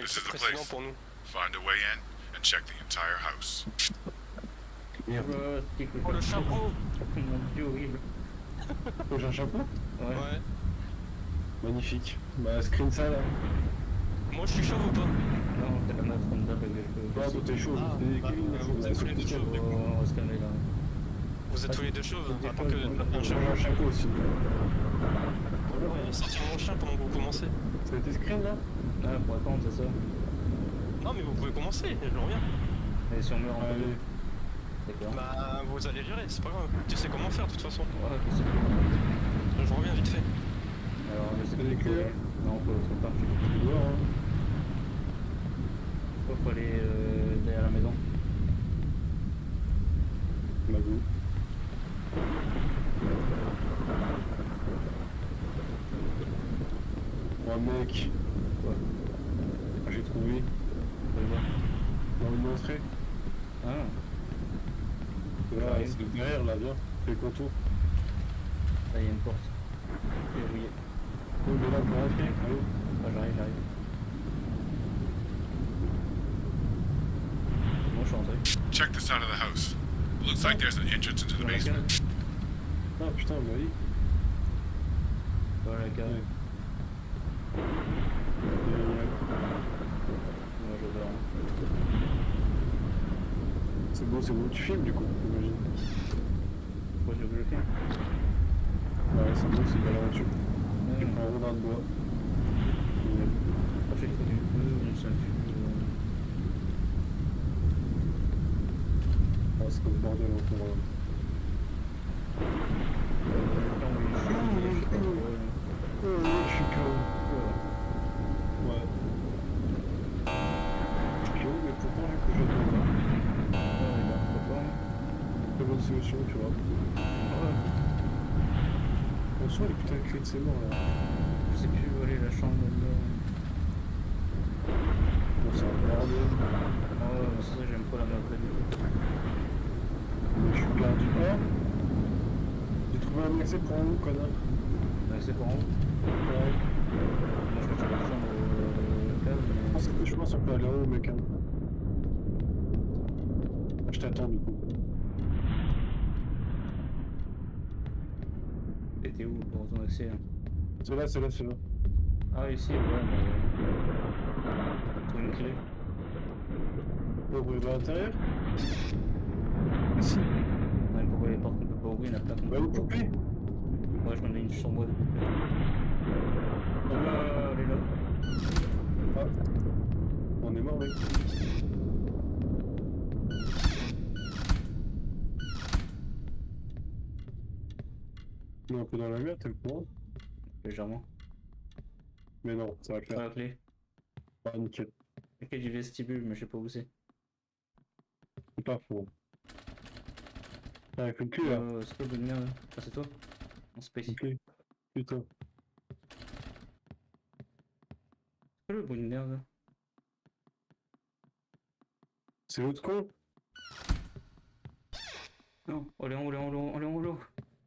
This très is the précédent place. pour nous. Find a way in and check the entire house. Merde. Oh le chapeau. Mon dieu, horrible. J'ai un chapeau? Ouais. Ouais. Magnifique. Bah, screen ça là. Moi je suis chauve ou pas? Non, t'as la meuf comme d'hab avec le... Non, toi t'es chaud. Ah, T'es bah, Kevin, vous êtes tous les deux chaud. chauves. On va se calmer là. Vous êtes tous les deux chauves en tant que un J'ai chien. un chapeau aussi. Ouais, sortir mon chien pendant que vous commencez. Ça a été screen là? Ah, pour attendre, c'est ça. Non mais vous pouvez commencer, je reviens. Et si on meurt en Allez. deux. D'accord. Bah vous allez gérer, c'est pas grave. Tu sais comment faire de toute façon. Ouais, je sais plus. Je reviens vite fait. Alors, je sais T'as des plus. clés, là? Non, faut pas. Tu dehors hein. Faut aller derrière la maison. Magou. Oh mec. Quoi? J'ai trouvé. Faut le voir. Dans une entrée. Ah, Là, c'est derrière là, viens. Fais le contour. là, il y a une porte. Verrouillée. Oh, mais là, pour rentrer. Allô? Ah, j'arrive. Moi, je suis rentré. Check the side of the house. It looks like there's an entrance into the Dans la basement. cave. Ah putain, bah oui. Dans la cave. Ouais. Moi, je dors. C'est bon, tu filmes du coup, j'imagine. Pourquoi tu veux que je filme? Ouais, c'est bon, c'est pas l'aventure. Ouais, Tu prends un rondin de bois. Après, il faut du feu, une seule fût. Ah, c'est comme le bordel encore. Oh, je suis KO. Ouais. Je suis KO, mais pourtant, du coup, je vais très bonne solution, tu vois. On soit les putains de clés de ses morts là. Je sais plus où aller la chambre de... Bon, c'est un bordel. Ah ouais, mais c'est ça, j'aime pas la map du coup. Je suis perdu. Ah, j'ai trouvé un accès pour en haut, connard. C'est par en haut. Ouais. Moi je cherche la chambre au cave, mais... Je pense qu'on peut aller en haut, mec. Hein. Ah, je t'attends, du coup. T'étais où pour ton accès hein? C'est là, c'est là, c'est là. Ah ici, ouais, mais... Trouve une clé. On peut ouvrir à l'intérieur? Ah si. Ouais, pourquoi les portes qu'on peut pas ouvrir, il y en a plein qu'on Bah, peut une pas. poupée. Ouais, je m'en ai une sur moi de poupée. Elle est là. Ah. On est mort, mec. On est un peu dans la merde, t'es le courant? Légèrement. Mais non, ça va le Pas faire. la clé. Ah, nickel. La clé du vestibule, mais je sais pas où c'est. C'est pas faux. Ah, avec une clé là. C'est quoi le bout de merde? Ah, c'est toi? Non, c'est pas ici. Une clé. Putain. C'est quoi le bout de merde là? C'est l'autre con? Non, on est en haut.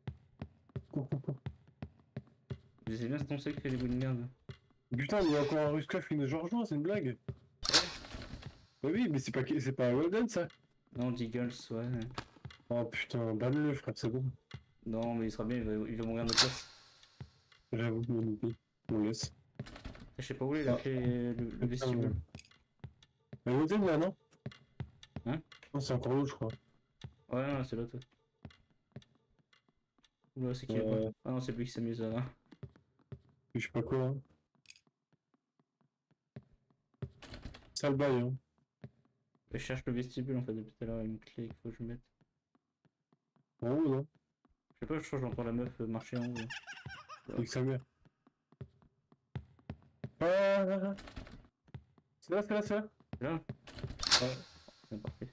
Je sais bien, c'est ton seul qui fait des bouts de merde. Putain, mais il y a encore un russe qui nous rejoint, c'est une blague. Bah oui, mais c'est pas Golden ça. Non, Diggles, ouais. Oh putain, banne-le frère, c'est bon. Non, mais il sera bien, il va mourir de place. J'avoue, on laisse. Je sais pas où est la clé, le vestibule. Mais Golden là, non? Hein? Non, c'est encore l'autre, je crois. Ouais, non, c'est l'autre. Oula, c'est qui Ah non, c'est lui qui s'amuse à... Je sais pas quoi, hein. Sale bail, hein. Je cherche le vestibule en fait depuis tout à l'heure, une clé qu'il faut que je mette. En haut, non? Je sais pas, je crois que j'entends la meuf marcher en haut. Là. Avec sa mère. Ah, c'est là. C'est là? Ouais. C'est parfait.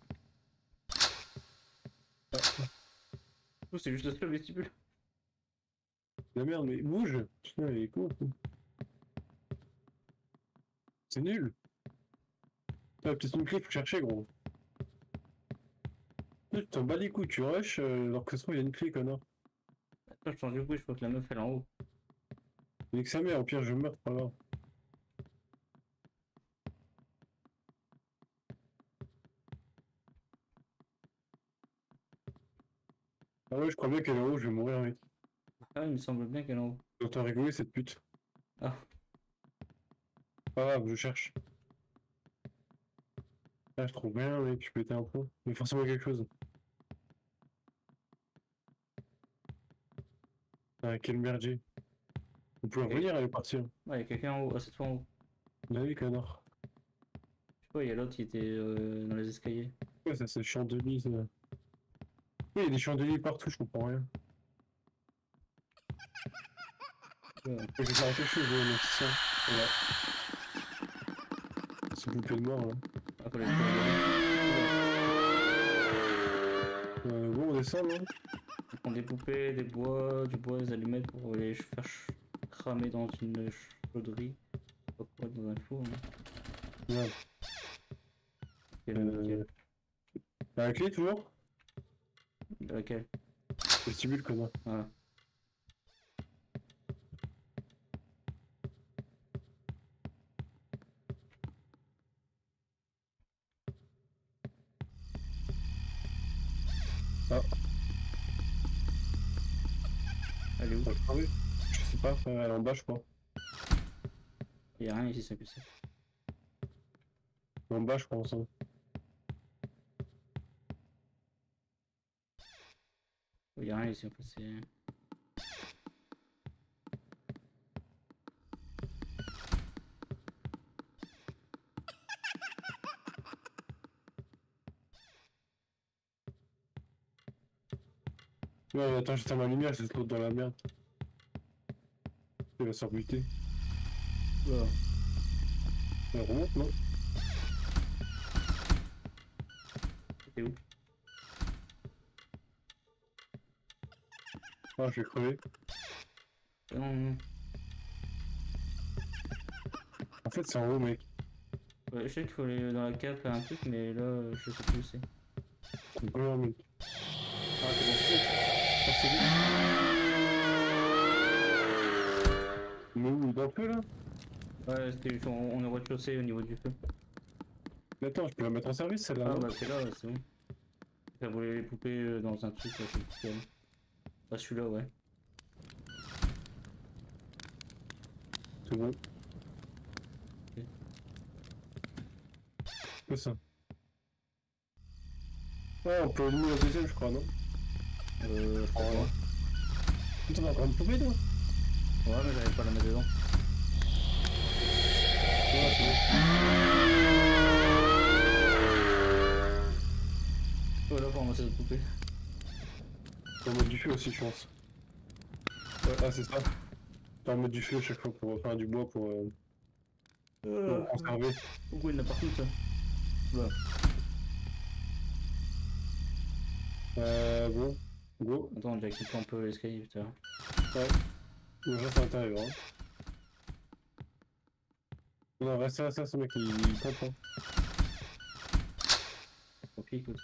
Oh, c'est juste ça le vestibule. La merde, mais bouge! Putain, il est con. C'est nul! T'as peut-être une clé, faut chercher, gros. Tu t'en bats les couilles, tu rush, alors que ça se trouve, il y a une clé, connard. Attends, je change de bruit, je crois que la meuf elle est en haut. Avec sa mère, au pire, je meurs, pas grave. Ah ouais, je crois bien qu'elle est en haut, je vais mourir, mec. Ah, il me semble bien qu'elle est en haut. J'entends rigoler cette pute. Ah, Pas grave, je cherche. Ah, je trouve rien, mec, je peux péter un peu. Mais forcément quelque chose. Ah, quel merdier. On peut Ok. revenir, elle est partie. Hein. il y a quelqu'un en haut. Ah, cette fois en haut. Bah oui, connard. Je sais pas, il y a l'autre qui était dans les escaliers. Ouais, ça c'est chandelier, ça. Oui, il y a des chandeliers partout, je comprends rien. Ouais. Je vais faire quelque chose, mais c'est ça. Voilà. C'est bouclé de mort, là. Ah, fallait le regarder. Bon, on descend, là. On prend des poupées, des bois, du bois, des allumettes pour les faire cramer dans une chauderie. Pas pour être dans un four. Hein. Ouais. Et le nickel. T'as la clé, toujours? De laquelle? Vestibule, connard. Ah. Ah. Elle est où? Ah oui. Je sais pas, elle est en bas, je crois. Il y a rien ici, c'est que ça. En bas, je pense. Hein. Il y a rien ici, en fait, c'est... Ouais, attends, j'éteins ma lumière, c'est l'autre dans la merde. Il va se rebuter. Wow. Elle remonte, non? C'était où? Ah, je vais crever. Non, non. En fait, c'est en haut, mec. Ouais, je sais qu'il faut aller dans la cave faire un truc, mais là, je sais plus où c'est. C'est pas loin, mec. Ah, c'est bon. Ah, c'est lui. Mais où? Dans le feu, là? Ouais, c'était juste, on est au rez-de-chaussée au niveau du feu. Mais attends, je peux la mettre en service, celle-là, Ah, non? bah, c'est là, ouais, c'est bon. Faire voler les poupées dans un truc, c'est nickel. Ah, celui-là, ouais. C'est bon. C'est ça. Ouais, on peut allumer la deuxième, je crois, non? Je crois pas. Putain, t'as encore une poupée, toi? Ouais, mais j'arrive pas à la mettre dedans. Ouais, c'est Ouais, là, pour ramasser cette poupée. bon. Faut mettre du feu aussi, je pense. Ouais, ah, c'est ça. T'en mettre du feu à chaque fois pour faire du bois pour conserver. Pourquoi il y en a partout, ça? Ouais. Bon. Go. Attends, on a déjà quitté un peu l'escalier, putain. Ouais. On reste à l'intérieur, hein. Non, reste là, ça, ce mec, il tape, hein. Ok, écoute.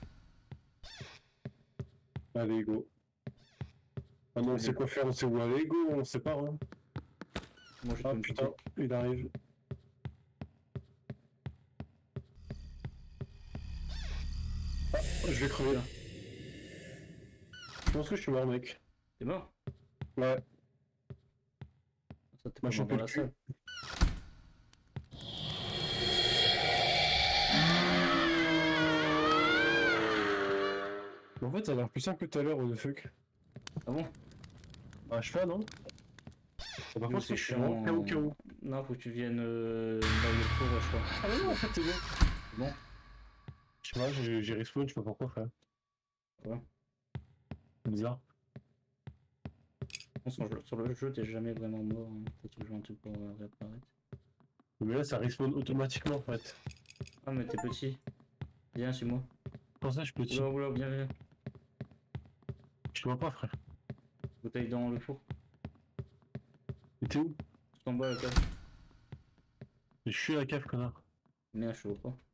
Allez, go. Ah non, on sait quoi faire, on sait où aller, go, on sait pas, hein. Moi, j'ai Ah une putain, poupée. il arrive. Ah, je vais crever là. Je pense que je suis mort, mec. T'es mort? Ouais, Ça, t'es m'a pas mort chopé dans le la cul. salle. En fait, ça a l'air plus simple que tout à l'heure, what the fuck. Ah bon? Ah, je fais, non? Par Nous, contre, c'est je suis vraiment chiant. KO. Non, faut que tu viennes là où il y a le four, je crois. Ah mais non, en fait, c'est bon. C'est bon? Je sais pas, j'ai respawn, je sais pas pourquoi, frère. Ouais. C'est bizarre. Sur le jeu, t'es jamais vraiment mort. Hein. T'as toujours un truc pour réapparaître. Mais là, ça respawn automatiquement, en fait. Ah, mais t'es petit. Viens, suis-moi. Pour ça, je peux te... Oula, oula, viens, viens. Je te vois pas, frère. Bouteille dans le four. Et t'es où? Tout en bas, la cave. Je suis à la cave, connard. Merde, je te vois pas.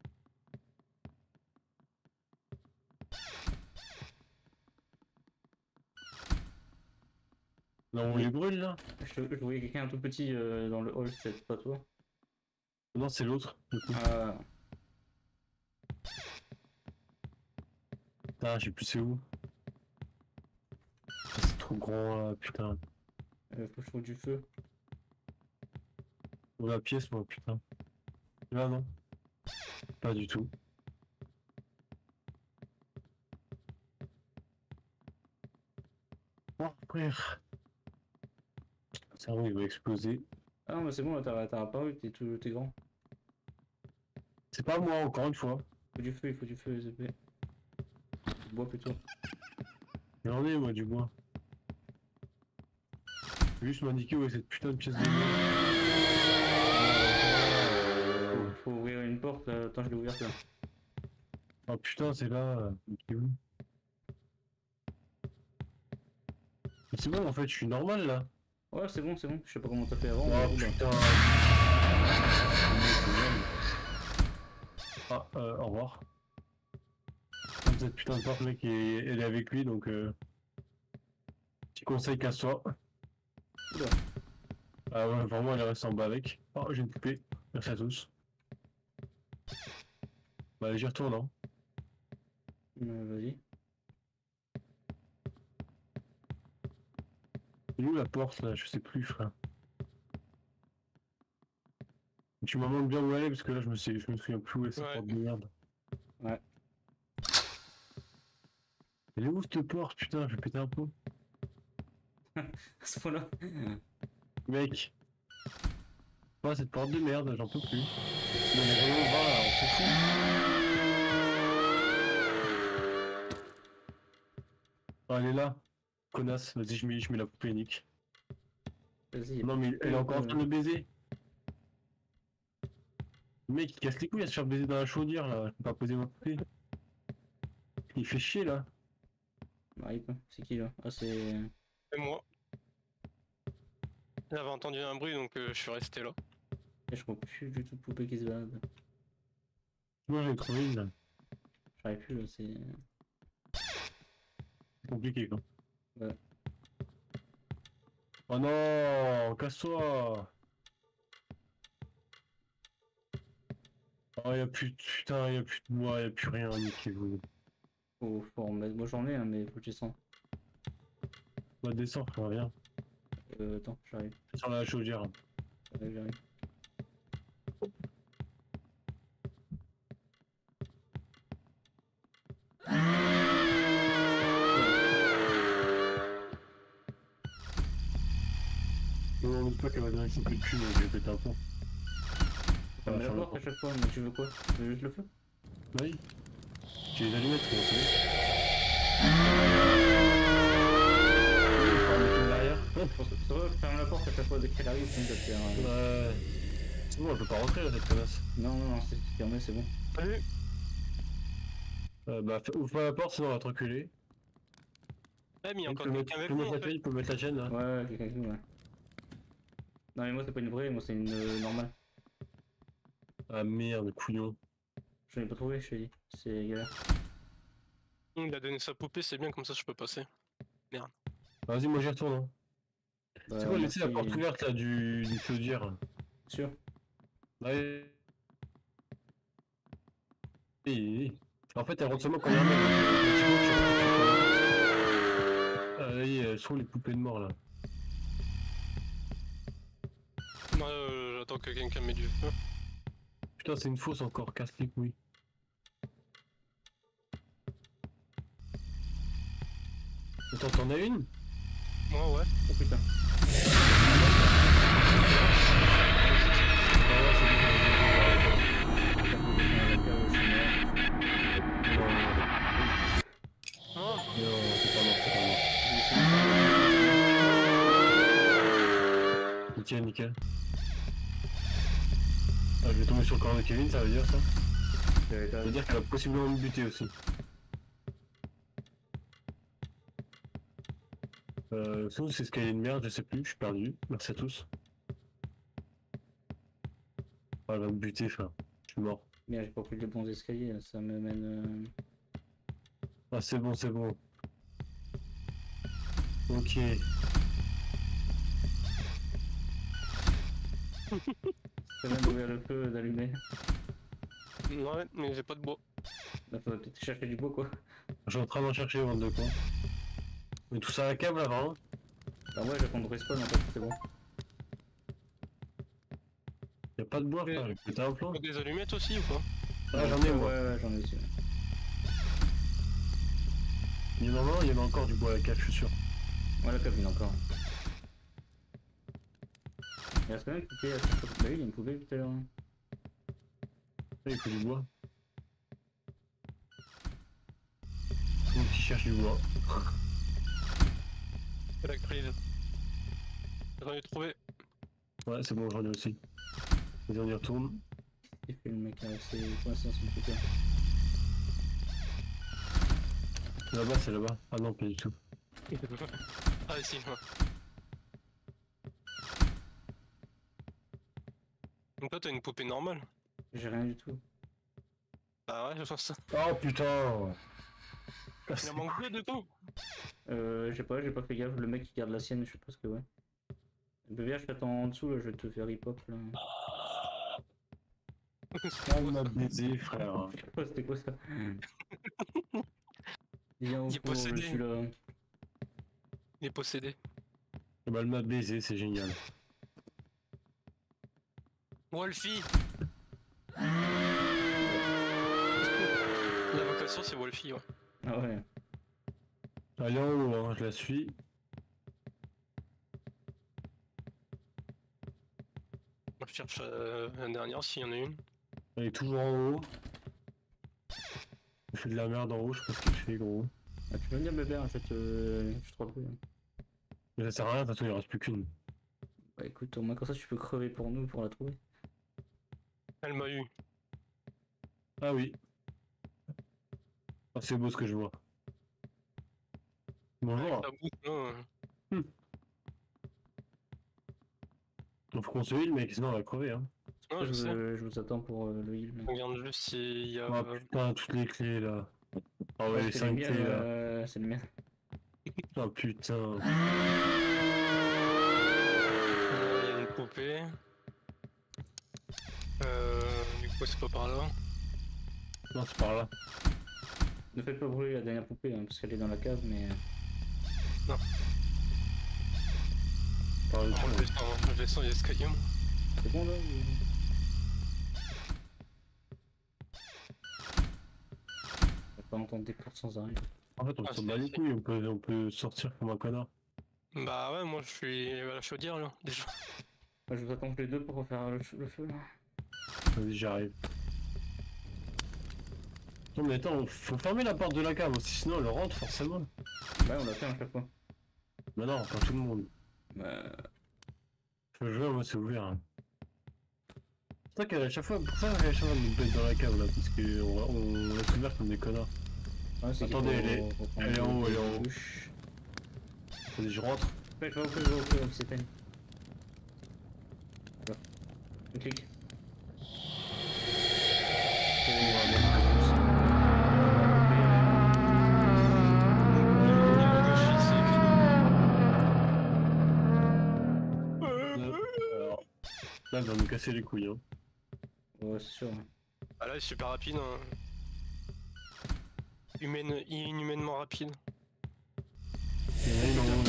Non, on les brûle, là? Je voyais quelqu'un un tout petit dans le hall, c'est pas toi. Non, c'est l'autre, du coup. Ah, Putain, je sais plus c'est où. trop grand là, putain. Faut que je trouve du feu. Dans la pièce, moi, putain. Là, non. Pas du tout. Oh, frère. Le cerveau, il va exploser. Ah non, mais c'est bon, t'as apparu, t'es grand. C'est pas moi, encore une fois. Il faut du feu, les épées. Du bois plutôt. J'en ai, moi, du bois. Juste m'indiquer où est cette putain de pièce de bois. Faut ouvrir une porte, attends, je l'ai ouverte là. Oh putain, c'est là. Ok, où? Mais c'est bon, en fait, je suis normal là. Ouais, c'est bon, je sais pas comment t'as fait avant. Oh mais bon, putain. Ah, au revoir. Comme cette putain de porte, mec, elle est avec lui, donc petit conseil, casse-toi. Oula. Ah ouais, vraiment, elle est restée en bas avec. Oh, j'ai une poupée. Merci à tous. Bah, j'y retourne, hein. Vas-y. Elle est où la porte là? Je sais plus, frère. Tu m'en montres bien où elle est, parce que là, je me souviens plus où est cette Ouais. porte de merde. Ouais. Elle est où cette porte? Putain, je vais péter un pot. À ce point-là. Mec. Pas cette porte de merde, j'en peux plus. Mais les rayons bas là, on s'en fout. Oh, elle est là. Connasse, vas-y, je mets la poupée unique. Vas-y. Non, mais elle est encore en train de me baiser. Le mec, il casse les couilles à se faire baiser dans la chaudière là. Je peux pas poser ma poupée. Il fait chier là. Rip, c'est qui là? Ah, c'est. Et moi. J'avais entendu un bruit donc je suis resté là. Je vois plus du tout de poupée qui se balade. Moi, j'en ai trouvé une là. J'arrive plus là, c'est. C'est compliqué quoi. Ouais. Oh non, casse-toi. Oh, y'a plus de putain, y'a plus de bois, y'a plus rien, niquez-vous. Faut en mettre. Moi j'en ai, hein, mais faut que je descende. Bah, descends, frère, viens. Attends, j'arrive. Sur la chaudière. J'arrive. Non, on pas qu'elle va donner un coup de cul, mais je vais péter un pont. Ferme la porte à chaque fois, mais tu veux quoi? Tu veux juste le feu? Oui. J'ai les allumettes, comment tu veux? Derrière. Ça va, ferme la porte à chaque fois dès qu'elle arrive, sinon ça te fait un. Ouais. C'est bon, elle peut pas rentrer là, cette connasse. Non, c'est fermé, c'est bon. Salut. Bah, ouvre pas la porte, sinon on va te reculer. Eh, mais il y a Il encore peut quelqu'un avec moi en fait. il peut mettre la chaîne là. Ouais, quelqu'un qui joue, ouais. Non, mais moi c'est pas une vraie, moi c'est une normale. Ah merde, couillon. Je l'ai pas trouvé, je t'ai dit. C'est galère. Il a donné sa poupée, c'est bien comme ça je peux passer. Vas-y, moi j'y retourne. Hein. Bah, C'est quoi, moi, laisser la porte ouverte là du chaudière? Sûr. Ouais. En fait, elle rentre seulement quand il y a un mec. Ah, là, elles sont les poupées de mort là. Moi j'attends que quelqu'un mette du feu. Putain, c'est une fausse encore, casse les couilles. Attends, t'en as une? Moi ouais. Oh putain. Oh, Non, c'est pas mort, c'est pas mort. Nickel, nickel. Ah, je vais tomber sur le corps de Kevin, ça veut dire ça? Ça veut dire qu'elle va possiblement me buter aussi. Sinon c'est escalier de merde, je sais plus, je suis perdu. Merci à tous. Ah, elle va me buter, frère. Je suis mort. Merde, j'ai pas pris les bons escaliers, ça me mène. Ah, c'est bon, c'est bon. Ok. Ça vient d'ouvrir le feu, d'allumer. ouais, mais j'ai pas de bois. Bah, faudrait peut-être chercher du bois quoi. Je suis en train d'en chercher, bande de cons. On est tous à la cave là, vraiment. Bah ouais, j'attends de respawn en fait, c'est bon. Y'a pas de bois, Ouais. frère, j'ai pété un plan. T'as des allumettes aussi ou pas? Ah, j'en ai moi. Ouais, j'en ai aussi. Il y en a encore du bois à la cave, je suis sûr. Ouais, la cave, il y en a encore. Il reste quand même une poupée à cette fois. Bah oui, il y a une poupée tout à l'heure. Hein. Ah, il faut du bois. Tout le monde qui cherche du bois. C'est la crise. J'en ai trouvé. Ouais, c'est bon, j'en ai aussi. Vas-y, on y retourne. Il fait le mec là, c'est coincé dans son poupée. Là-bas, c'est là-bas. Ah non, pas du tout. Ah si, ouais. Donc toi t'as une poupée normale? J'ai rien du tout. Ah ouais, je pense ça. Oh putain! Il en manque deux du coup? J'ai pas fait gaffe. Le mec qui garde la sienne, je sais pas ce que ouais. BVH, je t'attends en dessous là, je vais te faire hip-hop là. Ah, on m'a baisé, frère. Oh, c'était quoi ça? Viens au Il est cours, je possédé. suis là. Il est possédé. Bah, elle m'a baisé, c'est génial. Wolfie! La vocation c'est Wolfie, ouais. Ah ouais. Elle est en haut, hein, je la suis. Moi je cherche la dernière s'il y en a une. Elle est toujours en haut. Il fait de la merde en haut, je sais pas ce qu'il fait, gros. Ah, tu peux venir bébé, en fait, je te retrouve. Mais ça sert à rien, de toute façon, il en reste plus qu'une. Bah écoute, au moins comme ça tu peux crever pour nous pour la trouver. Elle m'a eu. Ah oui. Ah, c'est beau ce que je vois. Bonjour. La boucle, là, Faut qu'on se heal, mec, sinon on va crever, hein. ouais, je sais. Je vous attends pour le heal. On regarde juste s'il y a. Ah putain, toutes les clés là. Ah ouais, les c'est 5 miennes, clés là. c'est le mien. Ah putain. Il y a une poupée. Du coup c'est pas par là. Non, c'est par là. Ne faites pas brûler la dernière poupée hein, parce qu'elle est dans la cave mais. Par le Oh, je descends les escaliers moi. C'est bon là On va pas entendre des portes sans arrêt. En fait, on Ah, s'en c'est bat les ici. couilles, on peut sortir comme un connard. Bah ouais, moi je suis à la chaudière là, déjà. Moi, je vous attends tous les deux pour refaire le feu là. Vas-y, j'arrive. Non mais attends, faut fermer la porte de la cave aussi, sinon elle rentre forcément. Ouais, on l'a fait à chaque fois. Mais non, pas tout le monde. Bah, Je veux jouer, moi c'est ouvert. Hein. C'est vrai qu'à chaque fois, pourquoi à chaque fois on nous baisse dans la cave là? Parce qu'on laisse ouvert comme des connards. ouais, c'est Attendez, elle est en haut, elle est en haut. Bouche. Vas-y, je rentre. Ouais, je vais au feu, il s'éteigne. Voilà. On clique. Alors, là, elle va nous casser les couilles. Hein. Ouais, c'est sûr. Ouais. Ah là, il est super rapide. Hein. Inhumainement rapide. Il y en a une en haut, là.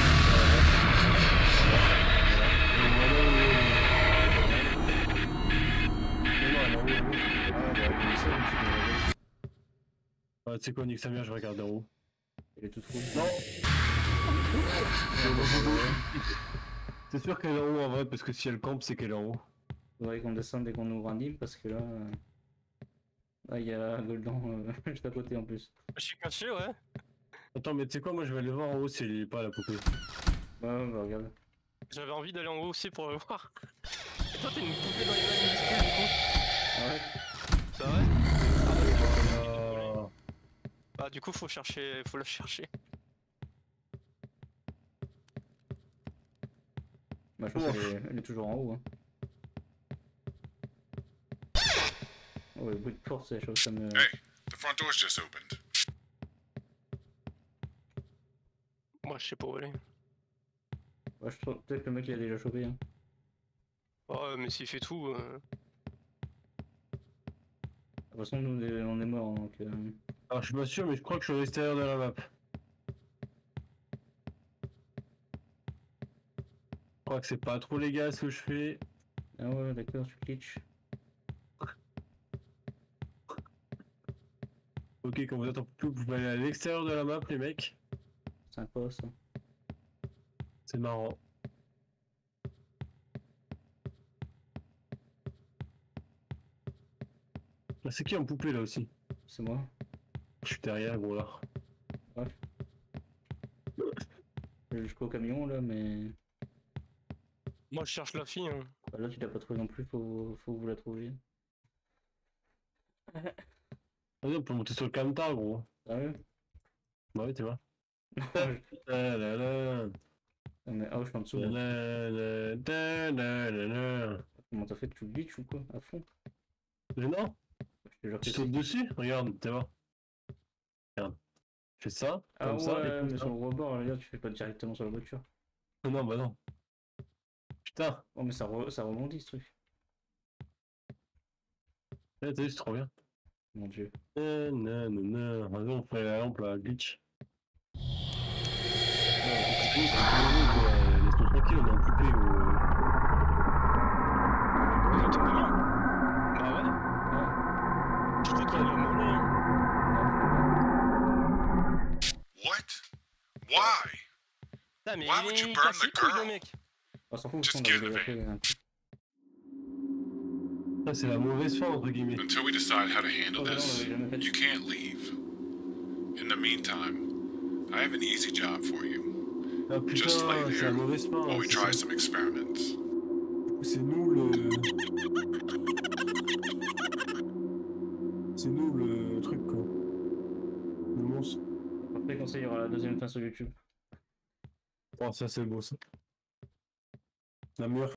Ouais, tu sais quoi, nique sa mère, je regarde en haut. Elle est toute rouge. Non. C'est sûr qu'elle est en haut en vrai, parce que si elle campe, c'est qu'elle est en haut. Faudrait qu'on descende dès qu'on ouvre un dim parce que là. Là, il y a Goldan juste à côté en plus. Je suis caché, ouais. Attends, mais tu sais quoi, moi je vais aller voir en haut si elle est pas la poupée. Ouais, bah regarde. J'avais envie d'aller en haut aussi pour le voir. Et toi, t'as une poupée dans les mains minuscules du coup. Ah ouais. Bah ouais. Ah, Bah du coup, faut la chercher. Bah, je pense qu'elle est toujours en haut. Hein. Oh, le bruit de porte, c'est la chose, ça me. Hey, the front door's just opened. Moi, je sais pas où aller. Ouais, je trouve peut-être que le mec il a déjà chopé. Hein. Ouais, mais s'il fait tout. De toute façon, nous on est morts donc. alors je suis pas sûr, mais je crois que je suis à l'extérieur de la map. crois que c'est pas trop légal ce que je fais. Ah ouais, d'accord, tu glitches. Ok, quand vous êtes en poule, vous pouvez aller à l'extérieur de la map, les mecs. Sympa ça. C'est marrant. Ah, c'est qui en poupée là aussi? C'est moi. Je suis derrière, gros là. Je vais jusqu'au camion là, mais. Moi je cherche la fille. Hein. Bah, là, tu l'as pas trouvé non plus, faut que vous la trouviez. Vas-y, on peut monter sur le camtar, gros. Sérieux? Bah oui, tu vois. Ah, La la la. mais ah, je suis en dessous. La Moi. la la la la la. Comment t'as fait? Tu glitches ou quoi? À fond? Mais non, Je te jure que tu si. sautes dessus, regarde, tu vois. Regarde. Fais ça, Ah comme ça, et ouais, comme mais ça. sur le rebord, là, tu fais pas directement sur la voiture. Non, bah non. Putain, Oh, mais ça rebondit ce truc. t'as vu, c'est trop bien. Mon dieu. Nanana. Vas-y, on fait la lampe, la glitch. Laisse-moi tranquille, on est en poupée, gros. Dans ton camion? Bah ouais. Ouais. Je crois qu'il l'a volé. Hein. What? Why? Ah, mais Why il would you est burn cassé the couille, le girl? mec. On s'en fout, Just on get avait in the déjà fait un coup. Ça, c'est la mauvaise fin, entre guillemets. Until we decide how to handle Oh, mais non, on this, l'avait jamais fait. you can't leave. In the meantime, I have an easy job for you. Ah putain, Just lay c'est la there mauvaise fin. while we c'est try ça. some experiments. C'est nous le. C'est nous le truc, quoi. Le monstre. Après, quand ça, il y aura la deuxième fin sur YouTube. Oh, ça, c'est beau, ça. La meilleure